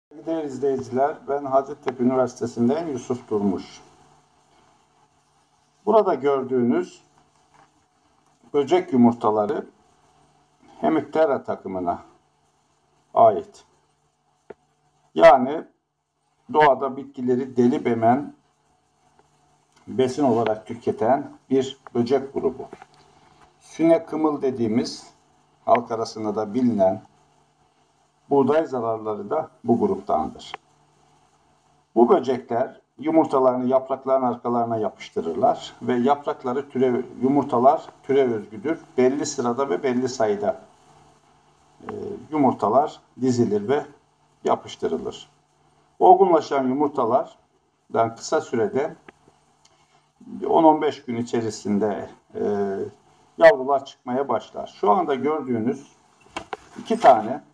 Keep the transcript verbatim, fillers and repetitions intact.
Değerli izleyiciler, ben Hacettepe Üniversitesi'nden Yusuf Durmuş. Burada gördüğünüz böcek yumurtaları Hemiptera takımına ait. Yani doğada bitkileri delip emen, besin olarak tüketen bir böcek grubu. Süne kımıl dediğimiz, halk arasında da bilinen buğday zararları da bu gruptandır. Bu böcekler yumurtalarını yaprakların arkalarına yapıştırırlar ve yaprakları türe, yumurtalar türe özgüdür. Belli sırada ve belli sayıda e, yumurtalar dizilir ve yapıştırılır. Olgunlaşan yumurtalardan kısa sürede on on beş gün içerisinde e, yavrular çıkmaya başlar. Şu anda gördüğünüz iki tane